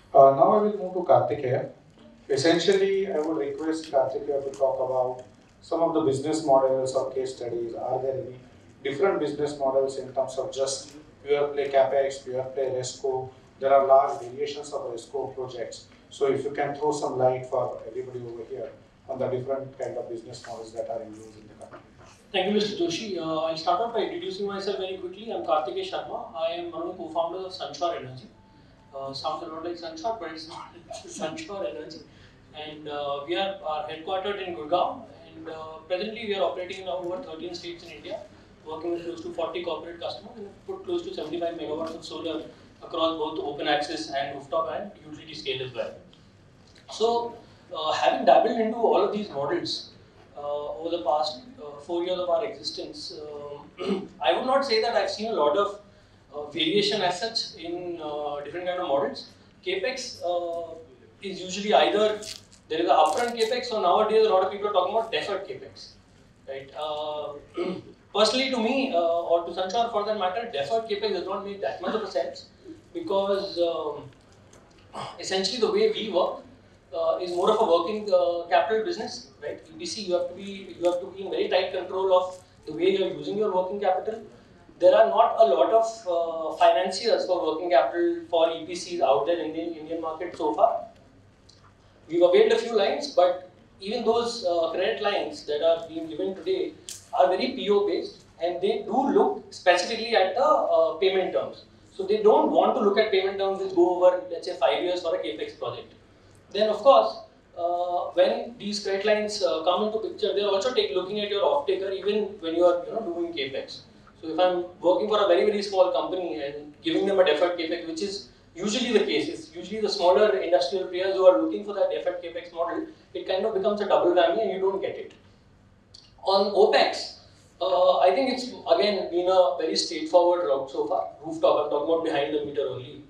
Now I will move to Kartikeya. Essentially, I would request Kartikeya to talk about some of the business models or case studies. Are there any different business models in terms of just pure play capex, pure play resco? There are large variations of resco projects. So if you can throw some light for everybody over here on the different kind of business models that are in use in the country. Thank you, Mr. Joshi. I'll start off by introducing myself very quickly. I'm Kartikeya Sharma. I am one of the co-founders of Sunshore Energy. Sounds a lot like Sunshore, but it's not. It's Sunshore Energy. And we are headquartered in Gurgaon. And presently we are operating in over 13 states in India, working with close to 40 corporate customers and put close to 75 megawatts of solar across both open access and rooftop and utility scale as well. So, having dabbled into all of these models over the past 4 years of our existence, I would not say that I've seen a lot of variation as such in different kind of models. Capex is usually either there is a upfront capex, or nowadays a lot of people are talking about deferred capex. Right? Personally, to me or to Sanchar for that matter, deferred capex does not make that much of a sense because essentially the way we work is more of a working capital business, right? EPC, you have to be in very tight control of the way you are using your working capital. There are not a lot of financiers for working capital for EPCs out there in the Indian market so far. We've availed a few lines, but even those credit lines that are being given today are very PO based, and they do look specifically at the payment terms. So they don't want to look at payment terms which go over, let's say, 5 years for a capex project. Then, of course, when these credit lines come into picture, they're also looking at your off-taker even when you are doing capex. So if I'm working for a very small company and giving them a deferred capex, which is usually the case, it's usually the smaller industrial players who are looking for that deferred capex model, it kind of becomes a double whammy and you don't get it. On OPEX, I think it's again been a very straightforward route so far. Rooftop, I'm talking about behind the meter only.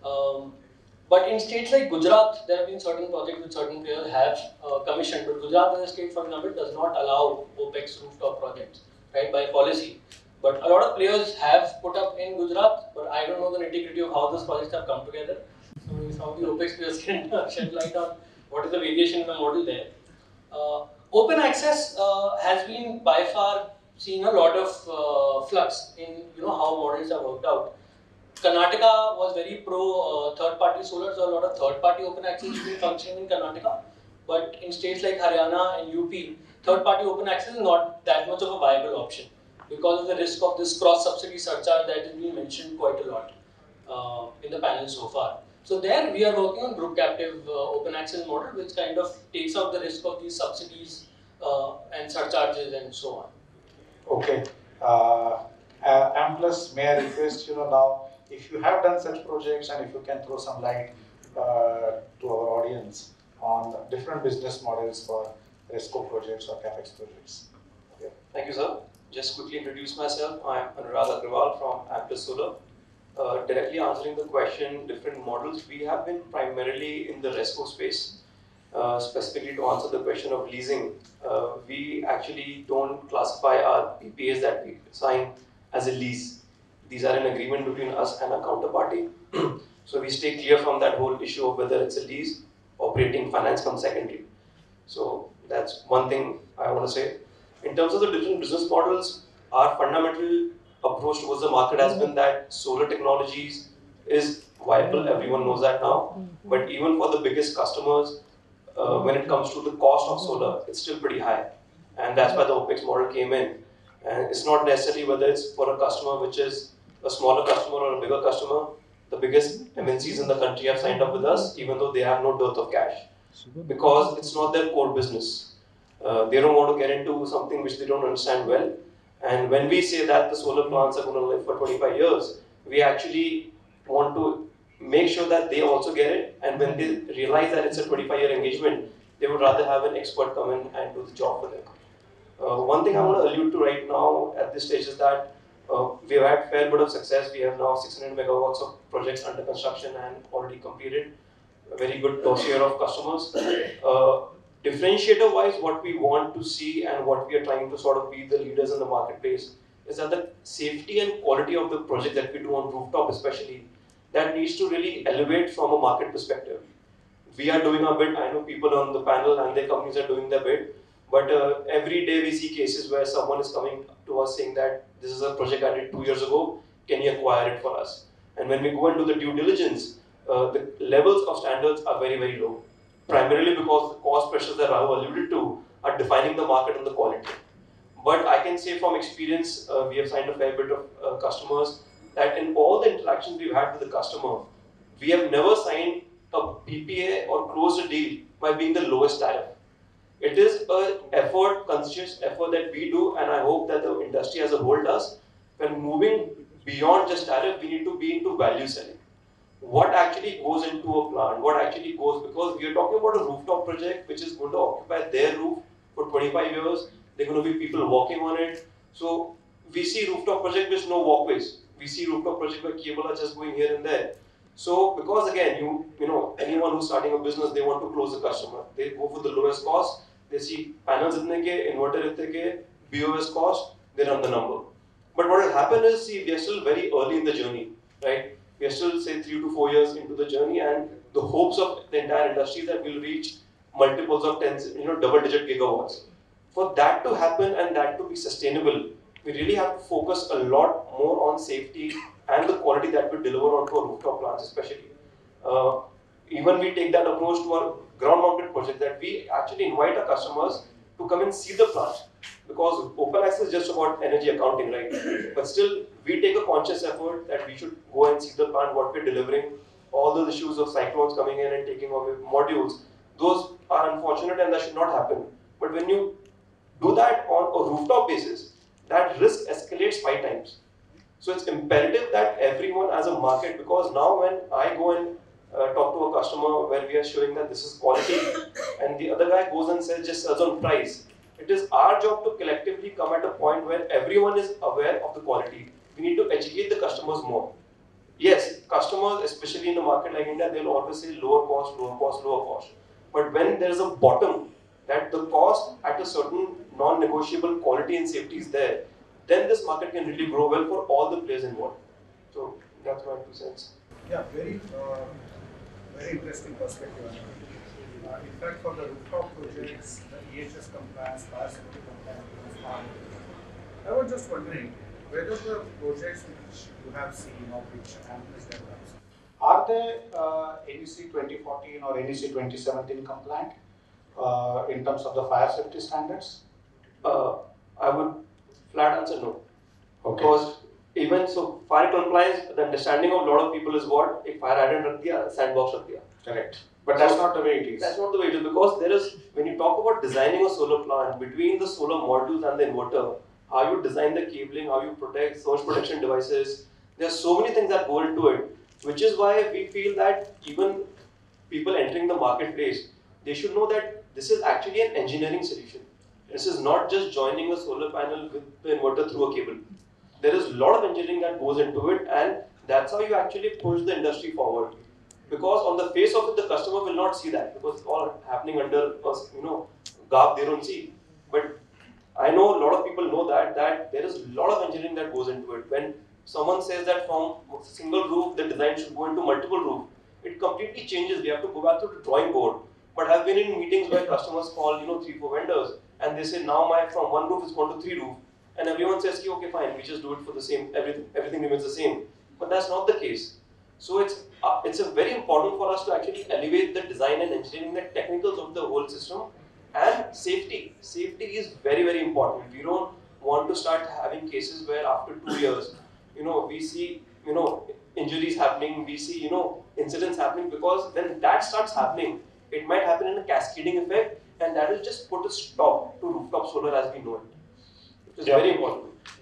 But in states like Gujarat, there have been certain projects which certain players have commissioned. But Gujarat as a state, for example, does not allow OPEX rooftop projects, right, by policy. But a lot of players have put up in Gujarat, but I don't know the nitty-gritty of how those projects have come together. So some of the OPEX players can shed light on what is the variation in the model there. Open access has been by far seeing a lot of flux in how models have worked out. Karnataka was very pro third-party solar, so a lot of third-party open access is being functioning in Karnataka. But in states like Haryana and UP, third-party open access is not that much of a viable option because of the risk of this cross-subsidy surcharge that has been mentioned quite a lot in the panel so far. So there we are working on group captive open access model, which kind of takes out the risk of these subsidies and surcharges and so on. Okay. And plus, may I request now, if you have done such projects and if you can throw some light to our audience on different business models for RESCO projects or CAPEX projects. Okay. Thank you, sir. Just quickly introduce myself. I am Anurag Agrawal from Amplus Solar. Directly answering the question, different models, we have been primarily in the RESCO space. Specifically to answer the question of leasing, we actually don't classify our PPAs that we sign as a lease. These are an agreement between us and a counterparty. So we stay clear from that whole issue of whether it's a lease, operating, finance comes secondary. So that's one thing I want to say. In terms of the different business models, our fundamental approach towards the market has been that solar technologies is viable, everyone knows that now. But even for the biggest customers, when it comes to the cost of solar, it's still pretty high. And that's why the OPEX model came in. And it's not necessarily whether it's for a customer which is a smaller customer or a bigger customer. The biggest MNCs in the country have signed up with us, even though they have no dearth of cash. Because it's not their core business. They don't want to get into something which they don't understand well. And when we say that the solar plants are going to live for 25 years, we actually want to make sure that they also get it. And when they realize that it's a 25-year engagement, they would rather have an expert come in and do the job for them. One thing I want to allude to right now at this stage is that we've had a fair bit of success. We have now 600 megawatts of projects under construction and already completed. A very good dossier of customers. Differentiator-wise, what we want to see and what we are trying to sort of be the leaders in the marketplace is that the safety and quality of the project that we do on rooftop especially that needs to really elevate from a market perspective. We are doing our bit. I know people on the panel and their companies are doing their bit. But every day we see cases where someone is coming to us saying that this is a project I did 2 years ago, can you acquire it for us? And when we go and do the due diligence, the levels of standards are very, very low. Primarily because the cost pressures that Rahul alluded to are defining the market and the quality. But I can say from experience, we have signed a fair bit of customers that in all the interactions we've had with the customer, we have never signed a PPA or closed a deal by being the lowest tariff. It is an effort, conscious effort that we do, and I hope that the industry as a whole does. When moving beyond just tariff, we need to be into value selling. What actually goes into a plant? What actually goes, because we are talking about a rooftop project which is going to occupy their roof for 25 years. There are going to be people walking on it. So we see rooftop project with no walkways. We see rooftop project where cable are just going here and there. So because again, you know, anyone who's starting a business, they want to close the customer. They go for the lowest cost. They see panels itne ke, inverter itne ke, BOS cost, they run the number. But what will happen is, see, we are still very early in the journey, right? We are still, say, 3 to 4 years into the journey, and the hopes of the entire industry that we'll reach multiples of tens, you know, double-digit gigawatts. For that to happen and that to be sustainable, we really have to focus a lot more on safety and the quality that we deliver onto our rooftop plants, especially. Even we take that approach to our ground-mounted project, that we actually invite our customers to come and see the plant, because open access is just about energy accounting, right? But still, we take a conscious effort that we should go and see the plant, what we're delivering, all those issues of cyclones coming in and taking away modules. Those are unfortunate and that should not happen. But when you do that on a rooftop basis, that risk escalates 5 times. So it's imperative that everyone as a market, because now when I go and talk to a customer where we are showing that this is quality and the other guy goes and says, just sells on price, it is our job to collectively come at a point where everyone is aware of the quality. We need to educate the customers more. Yes, customers, especially in a market like India, they'll always say lower cost, lower cost, lower cost. But when there is a bottom, that the cost at a certain non-negotiable quality and safety is there, then this market can really grow well for all the players involved. So that's my 2 cents. Yeah, very interesting perspective. In fact, for the rooftop projects, the EHS compliance, fire safety compliance is hard. I was just wondering, whether the projects which you have seen or which Amplus develops, are they NEC 2014 or NEC 2017 compliant in terms of the fire safety standards? I would flat answer no. Okay. Because even so, fire compliance, the understanding of a lot of people is what? If fire hydrant rakh diya, sandbox rakh diya. Correct. But that's not the way it is. That's not the way it is, because there is, when you talk about designing a solar plant, between the solar modules and the inverter, how you design the cabling, how you protect, surge protection devices, there are so many things that go into it, which is why we feel that even people entering the marketplace, they should know that this is actually an engineering solution. This is not just joining a solar panel with the inverter through a cable. There is a lot of engineering that goes into it, and that's how you actually push the industry forward. Because on the face of it, the customer will not see that, because it's all happening under, garb they don't see. But I know a lot of people know that there is a lot of engineering that goes into it. When someone says that from a single roof, the design should go into multiple roofs, it completely changes. We have to go back to the drawing board. But I've been in meetings where customers call, 3, 4 vendors, and they say, now from 1 roof is going to 3 roof. And everyone says, okay, fine, we just do it for the same, everything remains the same. But that's not the case. So it's a very important for us to actually elevate the design and engineering, the technicals of the whole system, and safety. Safety is very, very important. We don't want to start having cases where after 2 years, we see, injuries happening, we see, incidents happening, because when that starts happening, it might happen in a cascading effect, and that will just put a stop to rooftop solar as we know it. It is very important.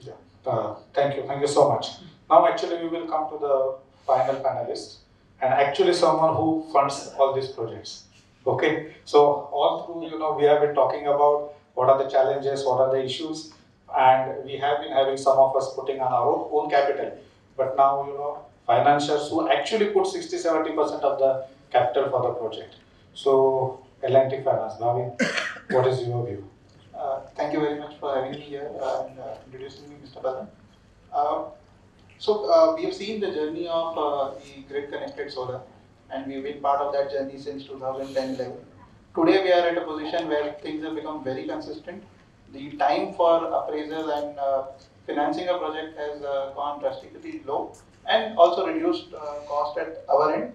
Yeah. Thank you so much. Now actually we will come to the final panelist, and actually someone who funds all these projects. Okay, so all through, we have been talking about what are the challenges, what are the issues, and we have been having some of us putting on our own capital. But now, financiers who actually put 60-70% of the capital for the project. So, L&T Finance, Bhavin, what is your view? Thank you very much for having me here and introducing me, Mr. Balan. So we have seen the journey of the grid connected solar, and we've been part of that journey since 2010-11. Today we are at a position where things have become very consistent. The time for appraisal and financing a project has gone drastically low, and also reduced cost at our end,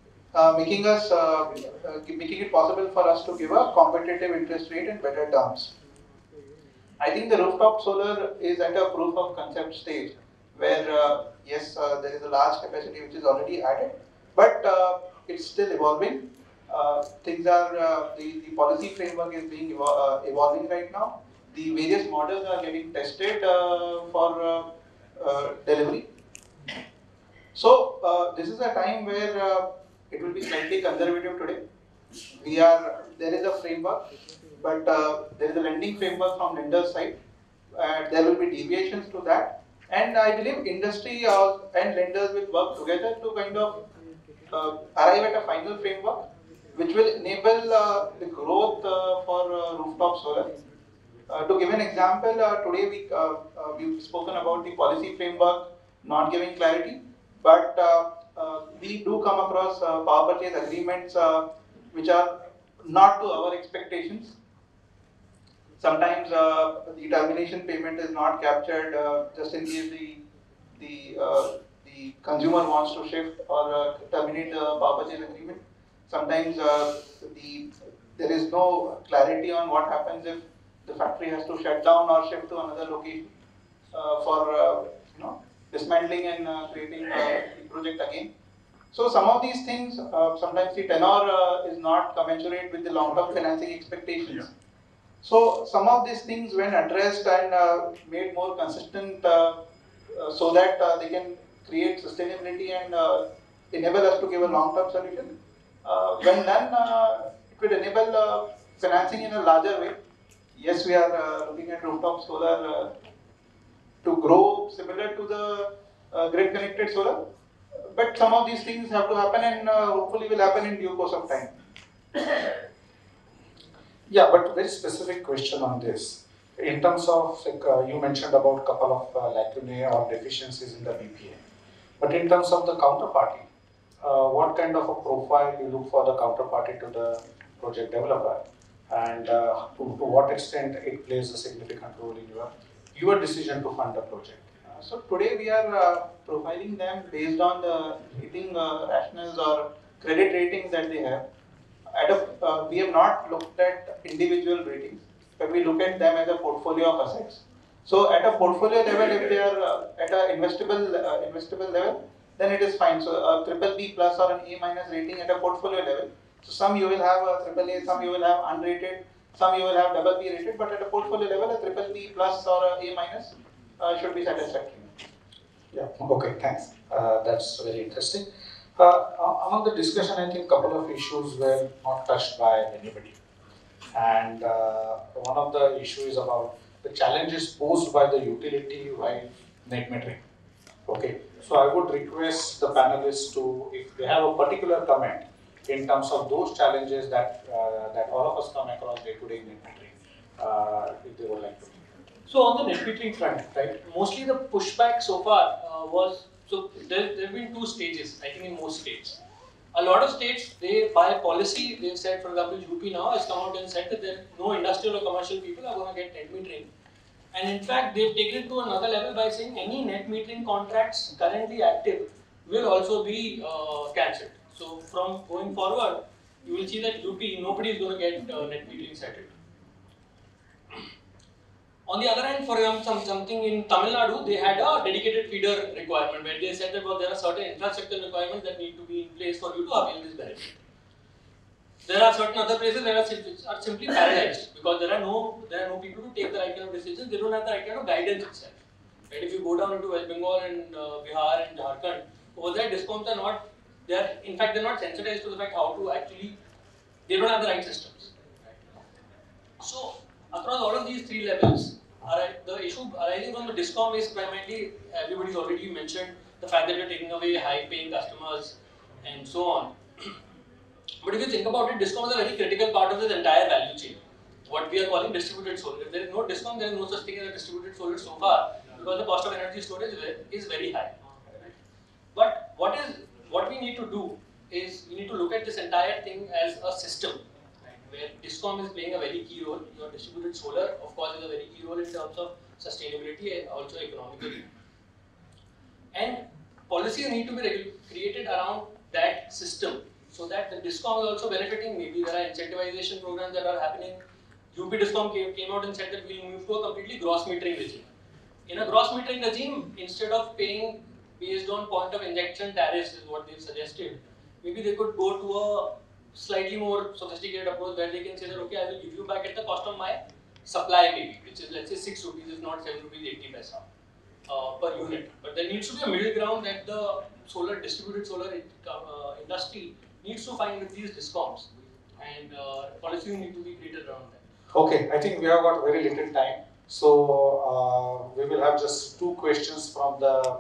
making it possible for us to give a competitive interest rate and better terms. I think the rooftop solar is at a proof of concept stage where, yes, there is a large capacity which is already added, but it's still evolving. The policy framework is being evolving right now. The various models are getting tested for delivery. So this is a time where it will be slightly conservative today. There is a framework, but there is a lending framework from lender's side. There will be deviations to that, and I believe industry and lenders will work together to kind of arrive at a final framework which will enable the growth for rooftop solar. To give an example, today we've spoken about the policy framework not giving clarity, but we do come across power purchase agreements which are not to our expectations. Sometimes the termination payment is not captured just in case the consumer wants to shift or terminate the power purchase agreement. Sometimes there is no clarity on what happens if the factory has to shut down or shift to another location for dismantling and creating the project again. So some of these things, sometimes the tenor is not commensurate with the long-term financing expectations. Yeah. So some of these things, when addressed and made more consistent, so that they can create sustainability and enable us to give a long-term solution. When done, it will enable financing in a larger way. Yes, we are looking at rooftop solar to grow similar to the grid-connected solar, but some of these things have to happen, and hopefully will happen in due course of time. Yeah, but very specific question on this. In terms of, like, you mentioned about couple of lacunae or deficiencies in the BPA. But in terms of the counterparty, what kind of a profile you look for the counterparty to the project developer, and to what extent it plays a significant role in your decision to fund the project? So today we are profiling them based on the rating rationals or credit ratings that they have. We have not looked at individual ratings, but we look at them as a portfolio of assets. So at a portfolio level, if they are at an investable level, then it is fine. So a triple B plus or an A minus rating at a portfolio level. So some you will have a triple A, some you will have unrated, some you will have double B rated, but at a portfolio level, a triple B plus or a A minus should be satisfactory. Yeah. Okay. Thanks. That's very interesting. Among the discussion, I think a couple of issues were not touched by anybody. And one of the issues is about the challenges posed by the utility while net metering. Okay. So I would request the panelists to, if they have a particular comment in terms of those challenges that all of us come across day to day in net metering, if they would like to. So on the net metering front, right, mostly the pushback so far was, so there have been two stages, I think, in most states. A lot of states, they by policy, they've said, for example, UP now has come out and said that no industrial or commercial people are going to get net metering. And in fact, they've taken it to another level by saying any net metering contracts currently active will also be cancelled. So from going forward, you will see that UP, nobody is going to get net metering settled. On the other hand, for example, something in Tamil Nadu, they had a dedicated feeder requirement where they said that there are certain infrastructure requirements that need to be in place for you to avail this benefit. There are certain other places that are simply paralyzed because there are no people to take the right kind of decisions. They don't have the right kind of guidance itself. Right? If you go down into West Bengal and Bihar and Jharkhand, over there DISCOMs are not. In fact, they're not sensitized to the fact how to actually. They don't have the right systems. Right? So across all of these three levels, the issue arising from the DISCOM is primarily, everybody's already mentioned the fact that you're taking away high-paying customers and so on. But if you think about it, DISCOM is a very critical part of this entire value chain. What we are calling distributed solar. If there is no DISCOM, there is no such thing as a distributed solar so far, because the cost of energy storage is very high. But what we need to do is we need to look at this entire thing as a system, right, where DISCOM is playing a very key role. Your distributed solar, of course, is a very key role in terms of sustainability and also economically. And policies need to be created around that system so that the DISCOM is also benefiting. Maybe there are incentivization programs that are happening. UP DISCOM came out and said that we'll move to a completely gross metering regime. In a gross metering regime, instead of paying based on point of injection tariffs, is what they've suggested, maybe they could go to a slightly more sophisticated approach where they can say that, okay, I will give you back at the cost of my supply, maybe, which is, let's say, 6 rupees, if not 7 rupees 80 paisa per unit. But there needs to be a middle ground that the distributed solar industry needs to find with these DISCOMs, and policies need to be created around that. Okay, I think we have got very little time. So we will have just 2 questions from the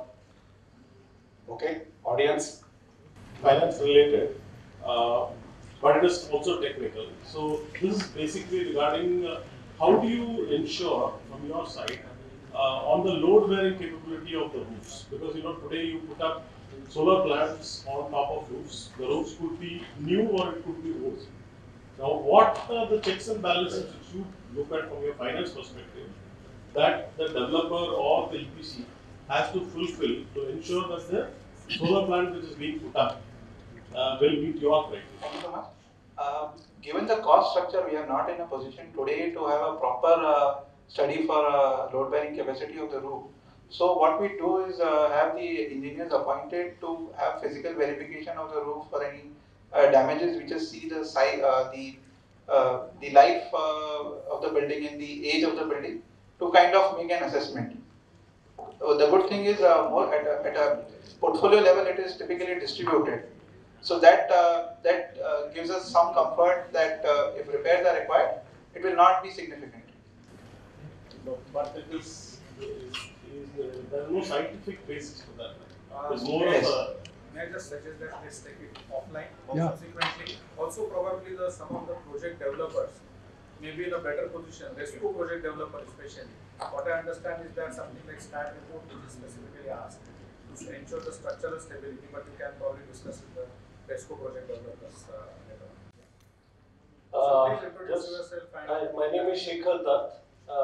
audience. Finance related, but it is also technical. So this is basically regarding how do you ensure from your side on the load bearing capability of the roofs, because today you put up solar plants on top of roofs. The roofs could be new or it could be old. Now, what are the checks and balances which you look at from your finance perspective that the developer or the EPC has to fulfill to ensure that the solar plant which is being put up will meet your criteria? Thank you so much. Given the cost structure, we are not in a position today to have a proper study for load bearing capacity of the roof. So what we do is have the engineers appointed to have physical verification of the roof for any damages. We just see the size, the life of the building and the age of the building to kind of make an assessment. The good thing is more at a portfolio level, it is typically distributed. So that gives us some comfort that if repairs are required, it will not be significant. No, but it is there is no scientific basis for that. It's more yes. of a. May I just suggest that let's take it offline. Yeah. Subsequently, also probably some of the project developers may be in a better position. Rescue project developer especially. What I understand is that something like STAT report which is specifically asked to ensure the structural stability, but you can probably discuss with the rescue project developers later on. So please introduce yourself. My name is Shekhar Dutt.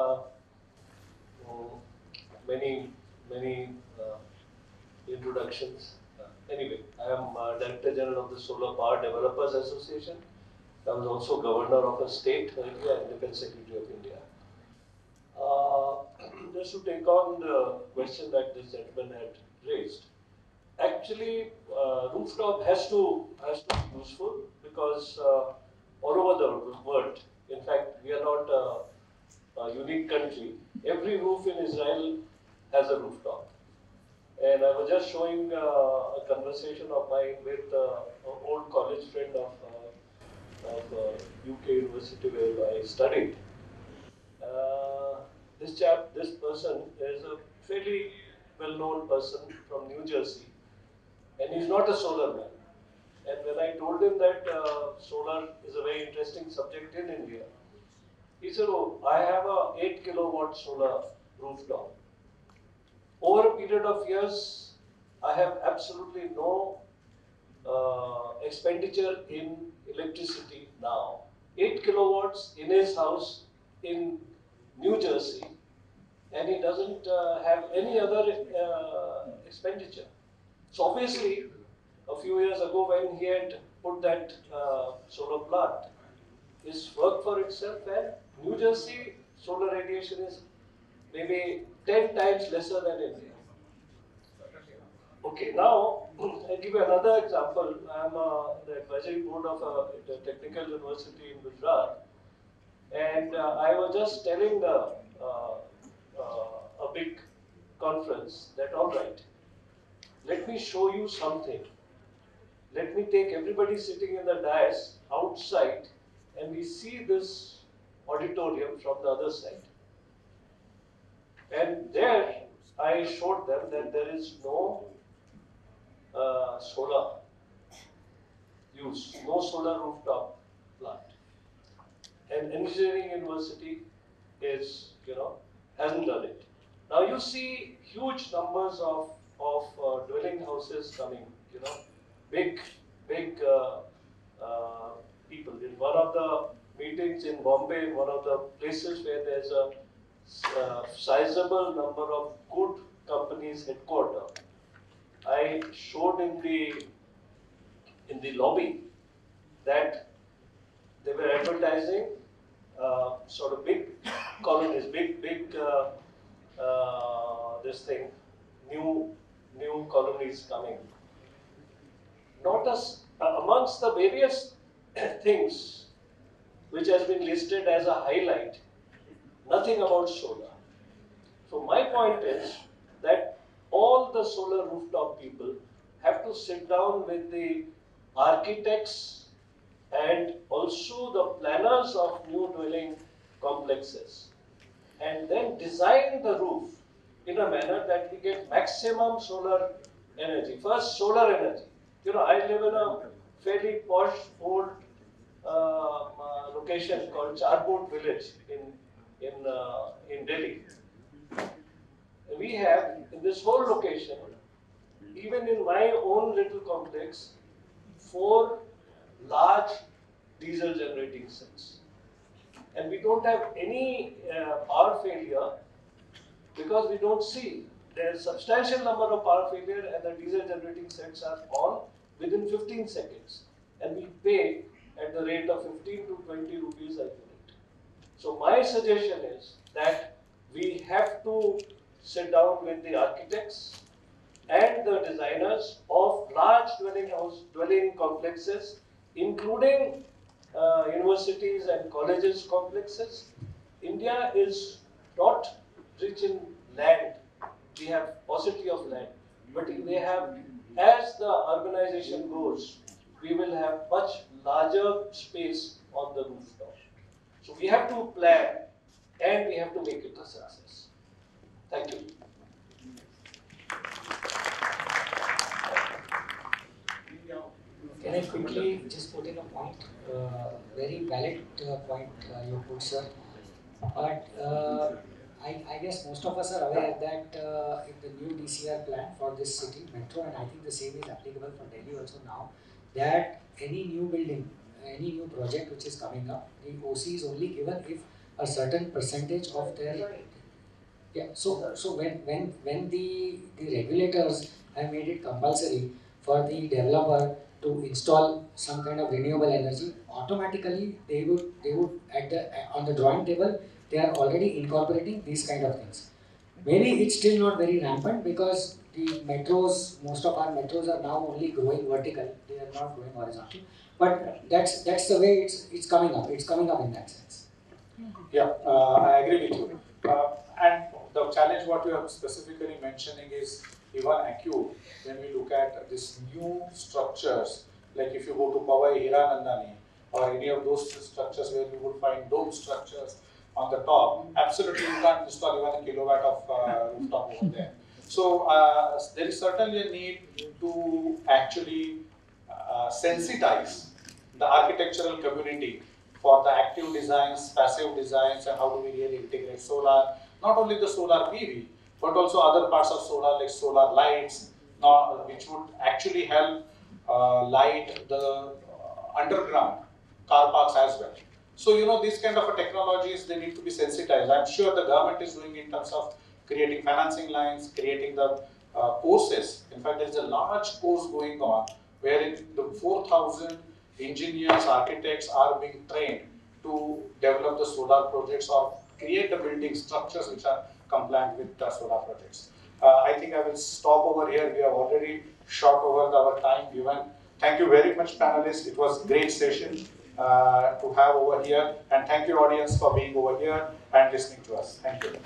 Many introductions. Anyway, I am Director General of the Solar Power Developers Association. I was also Governor of a state earlier and Defense Secretary of India. Just to take on the question that this gentleman had raised, actually, rooftop has to be useful because all over the world, in fact, we are not a unique country. Every roof in Israel has a rooftop. And I was just showing a conversation of mine with an old college friend of UK university where I studied. This person is a fairly well-known person from New Jersey, and he's not a solar man. And when I told him that solar is a very interesting subject in India, he said, "Oh, I have a 8 kilowatt solar rooftop. Over a period of years, I have absolutely no expenditure in electricity now. 8 kilowatts in his house in New Jersey, and he doesn't have any other expenditure." So obviously, a few years ago when he had put that solar plant, it's worked for itself, and New Jersey solar radiation is maybe 10 times lesser than India. Okay, now I'll give you another example. I'm the advisory board of a technical university in Gujarat, and I was just telling a big conference that, all right, let me show you something. Let me take everybody sitting in the dais outside, and we see this auditorium from the other side. And there I showed them that there is no solar use, no solar rooftop plant. And engineering university is, hasn't done it. Now you see huge numbers of of dwelling houses coming, you know, big, big people. In one of the meetings in Bombay, one of the places where there's a sizable number of good companies headquartered, I showed in the lobby that they were advertising sort of big colonies, big this thing, new colonies coming. Notice amongst the various things which has been listed as a highlight, nothing about solar. So my point is that all the solar rooftop people have to sit down with the architects and also the planners of new dwelling complexes and then design the roof in a manner that we get maximum solar energy. First, solar energy. You know, I live in a fairly posh old location called Charboat Village in Delhi. We have in this whole location, even in my own little complex, 4 large diesel generating sets. And we don't have any power failure because we don't see. There's a substantial number of power failure and the diesel generating sets are on within 15 seconds. And we pay at the rate of 15 to 20 rupees a unit. So my suggestion is that we have to sit down with the architects and the designers of large dwelling complexes, including universities and colleges complexes. India is not rich in land. We have paucity of land, but we have, as the urbanization goes, we will have much larger space on the rooftop. So we have to plan and we have to make it a success. Thank you. Can I quickly just put in a point? Very valid point you put, sir. But I guess most of us are aware that in the new DCR plan for this city, metro, and I think the same is applicable for Delhi also now, that any new building, any new project which is coming up, the OC is only given if a certain percentage of their So when the regulators have made it compulsory for the developer to install some kind of renewable energy, automatically they would at the on the drawing table they are already incorporating these kind of things. Maybe it's still not very rampant because the metros, most of our metros are now only growing vertical; they are not growing horizontal. But that's the way it's coming up. It's coming up in that sense. Yeah, I agree with you. And the challenge what you are specifically mentioning is even acute when we look at these new structures, like if you go to Powai Hiranandani or any of those structures where you would find dome structures on the top, absolutely you can't install even a kilowatt of rooftop over there. So there is certainly a need to actually sensitize the architectural community for the active designs, passive designs, and how do we really integrate solar, not only the solar PV, but also other parts of solar like solar lights, which would actually help light the underground car parks as well. So, you know, these kind of technologies, they need to be sensitized. I'm sure the government is doing in terms of creating financing lines, creating the courses. In fact, there is a large course going on wherein the 4,000 engineers, architects are being trained to develop the solar projects or create the building structures which are compliant with the solar projects. I think I will stop over here. We have already shot over our time given. Thank you very much, panelists. It was a great session to have over here. And thank you, audience, for being over here and listening to us. Thank you.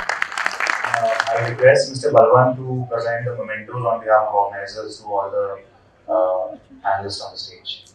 I request Mr. Balwan to present the mementos on behalf of organizers to all the panelists on the stage.